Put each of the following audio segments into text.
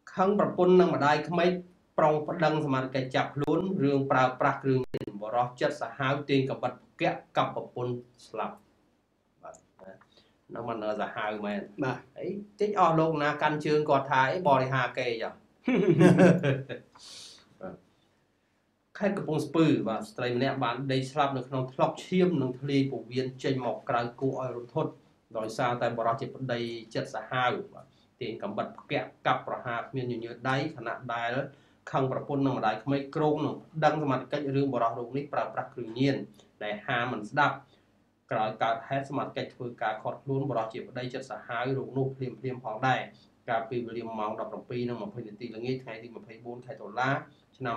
ខឹងប្រពន្ធនឹងម្ដាយក្មេកប្រុងប្តឹងសមាជិកចាប់ខ្លួនរឿងប្រើប្រាស់គ្រឿងញៀនបរោះចិត្តសាហាវទាញកបិតផ្គាក់កັບប្រពន្ធស្លាប់បាទនោះមិនសាហាវមែនបាទអីតិចអស់លោកណាកាន់ជើងគាត់ថាអីបរិហាគេចខេត្តកំពង់ស្ពឺបាទស្ត្រីម្នាក់បានដេកស្លាប់នៅក្នុងថ្លុកឈាមនិងធ្លាយពោះវៀនចេញមកក្រៅគួរឲ្យរន្ធត់ដោយសារតែបរិះជាប្តីចិត្តសាហាវបាទទាញកំបិតផ្គាក់កាប់ប្រហារគ្មានញញើដៃខណៈដែលខឹងប្រពន្ធនឹងម្ដាយក្មេកក្រងនឹងដឹងសមត្ថកិច្ចរឿងបរិះរូបនេះប្រើប្រាស់គ្រឿងញៀនដែលហាមិនស្ដាប់ក្រោយកើតហេតុសមត្ថកិច្ចធ្វើការខាត់ខ្លួនបរិះជាប្តីចិត្តសាហាវរូបនោះភ្លាមផងដែរកាលពីវេលាម៉ោង 17:20 នាទីល្ងាចថ្ងៃទី 24 ខែតុលា ឆ្នាំ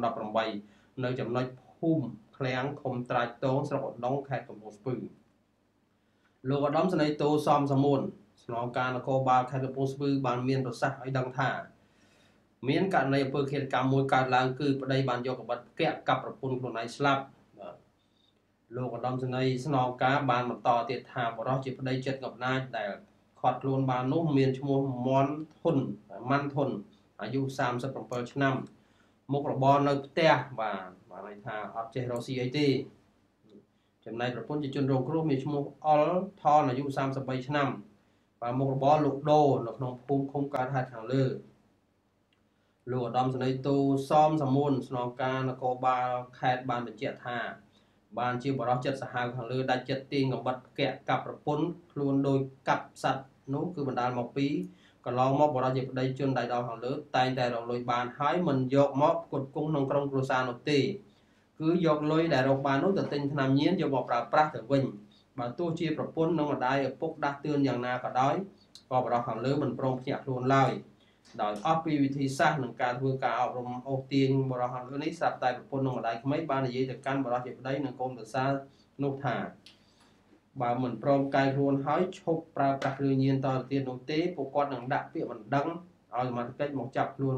2018 នៅចំណុចភូមិឃ្លាំងឃុំត្រាចតងស្រុកឧដុង្គខេត្តកំពង់ស្ពឺលោកឧត្តមសេនីយ៍តូសំសមួនស្នងការនគរបាលខេត្តកំពង់ស្ពឺបានមានប្រសាសន៍ឲ្យដឹងថាមានករណីអំពើឃាតកម្មមួយកើតឡើងគឺប្តីបានយកកបិតផ្គាក់កាប់ប្រពន្ធខ្លួនឯងស្លាប់លោកឧត្តមសេនីយ៍ស្នងការបានបន្តទៀតថាបរិះជាប្តីចិត្តកំណាចដែលខាត់ខ្លួនបាននោះមានឈ្មោះម៉ាន់ធុនអាយុ 37 ឆ្នាំមុខរបរនៅផ្ទះបាទន័យថាអត់ចេះរកស៊ីអីទេចំណែកប្រពន្ធជាជនរងគ្រោះមានឈ្មោះអុលថនអាយុ 33 ឆ្នាំបាទមុខរបរលក់ដូរនៅក្នុងភូមិឃុំកើតហេតុខាងលើលោកឧត្តមសេនីយ៍តូសំសមួនស្នងការនគរបាលខេត្តបានបញ្ជាក់ថាបានជាបរិះចិត្តសាហាវខាងលើដាច់ចិត្តទាញកំបិតផ្គាក់កាប់ប្រពន្ធខ្លួនដោយកាប់សัตว์នោះគឺបណ្ដាលមកពីកន្លងមកបរិះជាប្តីជនដៃដល់ខាងលើតែងតែរកលុយបានហើយមិនយកមកផ្គត់ផ្គង់ក្នុងក្រុមគ្រួសារនោះទេគឺយកលុយដែលរកបាននោះទៅទិញថ្នាំញៀនយកមកប្រើប្រាស់ទៅវិញបើទោះជាប្រពន្ធនិងម្ដាយឪពុកដាស់តឿនយ៉ាងណាក៏ដោយក៏បរិះខាងលើមិនព្រមភ្ញាក់ខ្លួនឡើយដោយអស់ពីវិធីសាស្ត្រនិងការធ្វើការអប់រំអូសទាញបរិះខាងលើនេះស្រាប់តែប្រពន្ធនិងម្ដាយក្មេកបាននិយាយទៅកាន់បរិះជាប្តីនិងកូនប្រសានោះថាបើមិនព្រមកែខ្លួនហើយឈប់ប្រើប្រាស់គ្រឿងញៀនតទៅទៀតនោះទេពួកគាត់នឹងដាក់ពាក្យបណ្ដឹងឲ្យសមត្ថកិច្ចមកចាប់ខ្លួន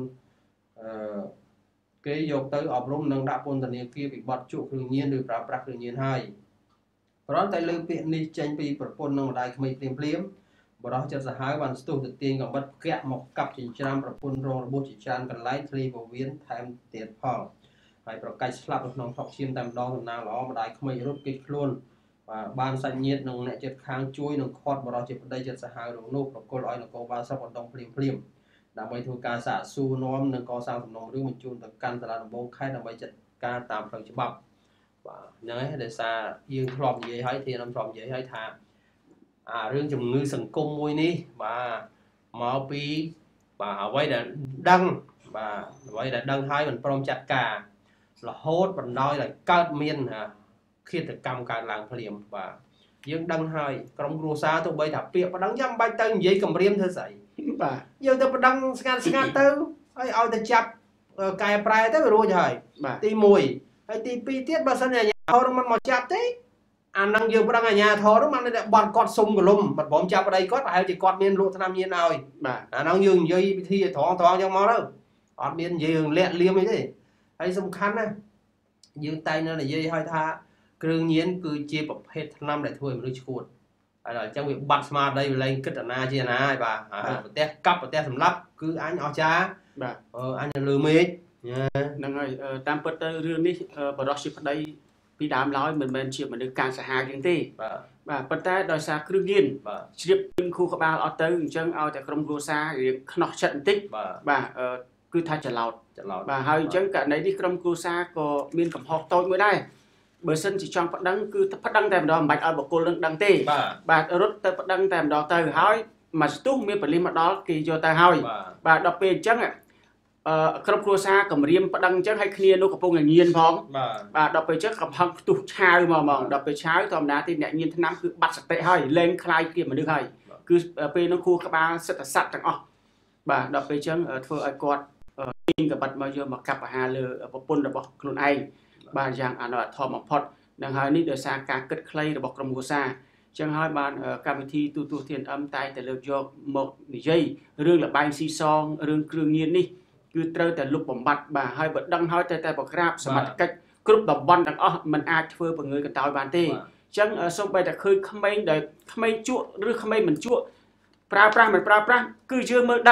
គេយកទៅអប់រំនិងដាក់ពន្ធនាគារពីបទជក់គ្រឿងញៀនឬប្រើប្រាស់គ្រឿងញៀនហើយគ្រាន់តែលើពាក្យនេះចេញពីប្រពន្ធនិងម្ដាយក្មេកភ្លាមបរិះចិត្តសាហាវបានស្ទុះទៅទាញកំបិតផ្គាក់មកកាប់ចិញ្ច្រាំប្រពន្ធរងរបួសជាច្រើនកន្លែងធ្លាយពោះវៀនថែមទៀតផងហើយប្រកាច់ស្លាប់នៅក្នុងថុកឈាមតែម្ដងសំណាងល្អម្ដាយក្មេករត់គេចខ្លួនបានសាច់ញាតិនិងអ្នកជិតខាងជួយនឹងខាត់បរិះជាប្តីចិត្តសាហាវរងនោះប្រគល់ឲ្យនគរបាលស្រុកឧដុង្គភ្លាមដើម្បីធ្វើការសាកសួរនាំនិងកសាងសំណុំរឿងបញ្ជូនទៅកាន់សាលាដំបងខេត្តដើម្បីចាត់ការតាមផ្លូវច្បាប់បាទហ្នឹងហើយដោយសារយើងធ្លាប់និយាយហើយធានធ្លាប់និយាយហើយថារឿងជំងឺសង្គមមួយនេះបាទមកពីបាទអ្វីដែលដឹងបាទអ្វីដែលដឹងហើយមិនព្រមចាត់ការរហូតបណ្ដោយឲ្យកើតមានឃាតកម្មកើតឡើងភ្លាមបាទយើងដឹងហើយក្រុមគ្រួសារទោះបីថាពាក្យប្តឹងចាំបាច់ទៅនិយាយគម្រាមធ្វើស្អីបាទយើងទៅប្តឹងស្ងាត់ទៅហើយឲ្យទៅចាប់កែប្រែទៅវារួចហើយទី1ហើយទី2ទៀតបើសិនជាអាជ្ញាធរមិនមកចាប់ទេអានឹងយើងប្តឹងអាជ្ញាធរនោះមិនតែបាត់គាត់សុំកលុំមិនព្រមចាប់ប្តីគាត់ប្រហែលជាគាត់មានលក់ថ្នាំញៀនឲ្យបាទអានឹងយើងនិយាយវិធីត្រង់ចឹងមកទៅអត់មាននិយាយរឿងលាក់លៀមអីទេហើយសំខាន់ណាយើងតែងនៅនិយាយឲ្យថាគ្រឿងញៀនគឺជាប្រភេទថ្នាំដែលធ្វើឲ្យមនុស្សឈួតហើយដល់អញ្ចឹងវាបាត់ស្មារតីវាលែងគិតអាណាជាអាណាហើយបាទប្រទេសកាប់ប្រទេសសម្លាប់គឺអញអស្ចារ្យបាទអញនៅលើមេឃហ្នឹងហើយតាមពិតទៅរឿងនេះបរិះជាប្តីពីដើមឡើយមិនមែនជាមនុស្សការសាហាវជាងទេបាទប៉ុន្តែដោយសារគ្រឿងញៀនជ្រាបពេញខួរក្បាលអត់ទៅអញ្ចឹងឲ្យតែក្រុមគ្រួសាររៀងខ្នោះចិត្តបន្តិចបាទគឺថាច្រឡោតបាទហើយអញ្ចឹងករណីនេះក្រុមគ្រួសារក៏មានកំហុសតូចមួយដែរបើសិនជាចង់ប្តឹងគឺប្តឹងតែម្ដងមិនបាច់ឲ្យបុគ្គលនឹងដឹងទេបាទរត់ទៅប្តឹងតែម្ដងទៅហើយមកស្ទុះមានបលិសមកដល់គេយកទៅហើយបាទដល់ពេលអញ្ចឹងក្រុមគ្រួសារគម្រាមប្តឹងអញ្ចឹងឲ្យគ្នានោះកំពុងតែញៀនផងបាទដល់ពេលអញ្ចឹងកំហឹងផ្ទុះឆាវមកហ្មងដល់ពេលឆាវធម្មតាទីអ្នកញៀនថ្នាំគឺបាត់សតិហើយលែងคล้ายជាមនុស្សហើយគឺពេលនោះគួរក្បាលសិទ្ធិសត្វទាំងអស់បាទដល់ពេលអញ្ចឹងធ្វើឲ្យគាត់ទាញកបិតមកយកមកកាប់អាហារលើប្រពន្ធរបស់ខ្លួនឯងបាទយ៉ាងអនុធមបំផុតនឹងហើយនេះដោយសារការគិតខ្លីរបស់ក្រុមគ្រួសារអញ្ចឹងហើយបានកម្មវិធីទូទស្សន៍ TNM តែងតែលើកយកមកនិយាយរឿងលបែងស៊ីសងរឿងគ្រឿងញៀននេះគឺត្រូវតែលុបបំបត្តិបាទហើយបើដឹងហើយតែប្រក្រាបសមត្ថកិច្ចគ្រប់តំបន់ទាំងអស់មិនអាចធ្វើពង្រើកន្តើយបានទេអញ្ចឹងសូម្បីតែឃើញក្មេងដែលក្មេងជក់ឬក្មេងមិនជក់ប្រើប្រាស់មិនប្រើប្រាស់គឺយើងមើលដឹង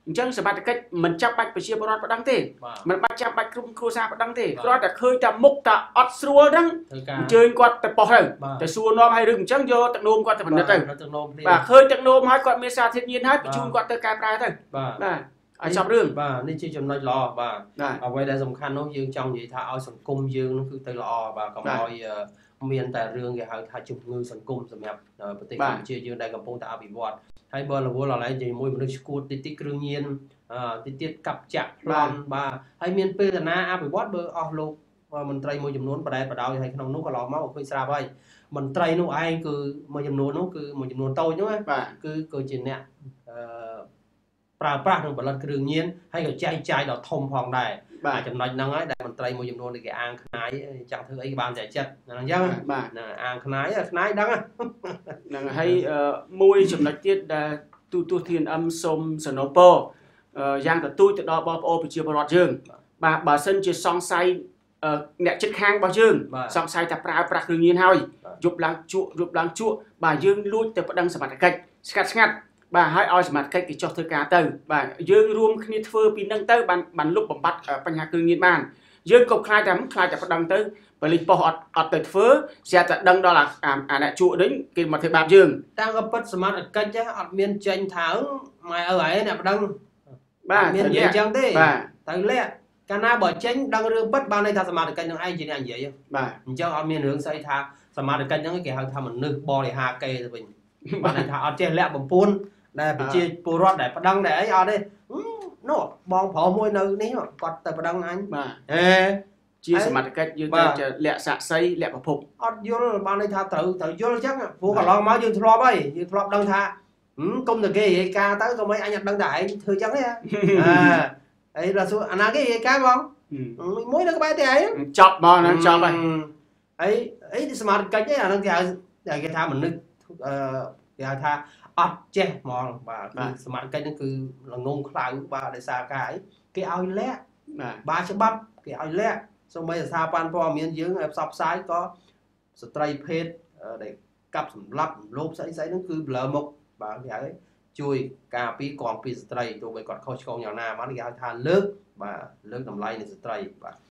អញ្ចឹងសមត្ថកិច្ចមិនចាំបាច់ប្រជាពលរដ្ឋបណ្ដឹងទេមិនបាច់ចាំបាច់ក្រុមគ្រួសារបណ្ដឹងទេគ្រាន់តែឃើញតែមុខតែអត់ស្រួលហ្នឹងអញ្ជើញគាត់ទៅប៉ុស្តិ៍ទៅសួរនាំឲ្យរឿងអញ្ចឹងយកទឹកនោមគាត់ទៅពិនិត្យទៅបាទឃើញទឹកនោមហើយគាត់មានសារធាតុញៀនហើយបញ្ជូនគាត់ទៅកែប្រែទៅបាទឲ្យចប់រឿងបាទនេះជាចំណុចល្អបាទអ្វីដែលសំខាន់នោះយើងចង់និយាយថាឲ្យសង្គមយើងនោះគឺទៅល្អបាទកុំឲ្យមានតែរឿងគេហៅថាជំងឺសង្គមសម្រាប់ប្រទេសកម្ពុជាយើងដែលកំពុងតែអភិវឌ្ឍហើយបើរវល់ឥឡូវជាមួយមនុស្សឈួតតិចគ្រឿងញៀនតិចកាប់ចាក់ប្លន់បាទហើយមានពេលតាណាអភិវឌ្ឍបើអស់លោកមន្ត្រីមួយចំនួនបដែតបដោយហើយក្នុងនោះក៏ឡងមកឃើញស្រាប់ហើយមន្ត្រីនោះឯងគឺមួយចំនួននោះគឺមួយចំនួនតូចនោះគឺជាអ្នកប្រើប្រាស់នឹងផលិតគ្រឿងញៀនហើយក៏ចែកចាយដល់ធំផងដែរបាទចំណុចហ្នឹងហើយដែលមន្ត្រីមួយចំនួនគេអាងខ្នាយចង់ធ្វើអីក៏បានតែចិត្តអញ្ចឹងបាទអាងខ្នាយដឹងហ្នឹងហើយមួយចំណុចទៀតដែលទូទស្សន៍ TNM សូមសនពរយ៉ាងទទូចទៅដល់បងប្អូនប្រជាពលរដ្ឋយើងបាទបើសិនជាសង្ស័យអ្នកចិត្តខាងរបស់យើងសង្ស័យថាប្រើប្រាស់គ្រឿងញៀនហើយយប់ឡើងជក់បាទយើងលួចទៅប្តឹងសមត្ថកិច្ចស្ងាត់បាទហើយឲ្យសមត្ថកិច្ចគេចុះធ្វើការទៅបាទយើងរួមគ្នាធ្វើពីនឹងទៅបានលុបបំបត្តិបញ្ហាគ្រឿងញៀនបានយើងក៏ខ្លាចតែប្តឹងទៅប៉ូលីសប៉ុស្តិ៍អត់ទៅធ្វើស្រាប់តែដឹងដល់អាអ្នកជក់នេះគេមកធ្វើបាបយើងតាមក៏ពិតសមត្ថកិច្ចអត់មានចេញថាម៉ែឪឯងអ្នកប្តឹងបាទមាននិយាយអញ្ចឹងទេបាទទៅលាក់កាលណាបើចេញដឹងរឿងពិតបានន័យថាសមត្ថកិច្ចនឹងឯងជាអ្នកនិយាយបាទអញ្ចឹងអត់មានរឿងស្អីថាសមត្ថកិច្ចហ្នឹងគេហៅថាមនុស្សបរិហាកេទៅវិញបានន័យថាអត់ចេះលាក់បំពួនដែលប្រជាពលរដ្ឋដែលប្តឹងតែអីអត់ទេនោះបងប្រុសមួយនៅនេះគាត់ទៅប្តឹងអញបាទជាសមត្ថកិច្ចយើងទៅលាក់សាក់សីលាក់ប្រភពអត់យល់បានន័យថាត្រូវយល់អញ្ចឹងព្រោះកន្លងមកយើងធ្លាប់ហើយយើងធ្លាប់ដឹងថាគុំតែគេនិយាយការទៅក៏មិនអញអត់ដឹងតែឯងធ្វើអញ្ចឹងទេអីដល់សួរអាណាគេនិយាយការបងមួយនៅក្បែរតែឯងចប់មកហ្នឹងចប់ហើយអីសមត្ថកិច្ចឯអាហ្នឹងគេថាមនុស្សគេហៅថាអត់ចេះហ្មងបាទគឺសមត្ថកិច្ចហ្នឹងគឺល្ងងខ្លៅបាទដោយសារការអីគេឲ្យលាក់បាទច្បាប់គេឲ្យលាក់សូម្បីស្ថាប័នព័ត៌មានយើងឲ្យផ្សព្វផ្សាយក៏ស្ត្រីភេទដែលកាប់សម្លាប់លោភស្អីហ្នឹងគឺblur មុខបាទគេហៅជួយការពីកងពីស្ត្រីទោះបីគាត់ខុសឆ្គងយ៉ាងណាបានគេហៅថាលើកតម្លៃនៃស្ត្រីបាទ